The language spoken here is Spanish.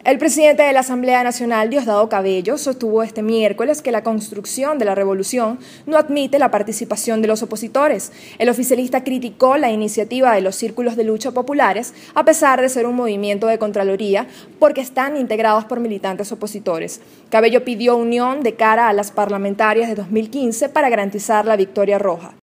El presidente de la Asamblea Nacional, Diosdado Cabello, sostuvo este miércoles que la construcción de la revolución no admite la participación de los opositores. El oficialista criticó la iniciativa de los círculos de lucha populares, a pesar de ser un movimiento de Contraloría, porque están integrados por militantes opositores. Cabello pidió unión de cara a las parlamentarias de 2015 para garantizar la victoria roja.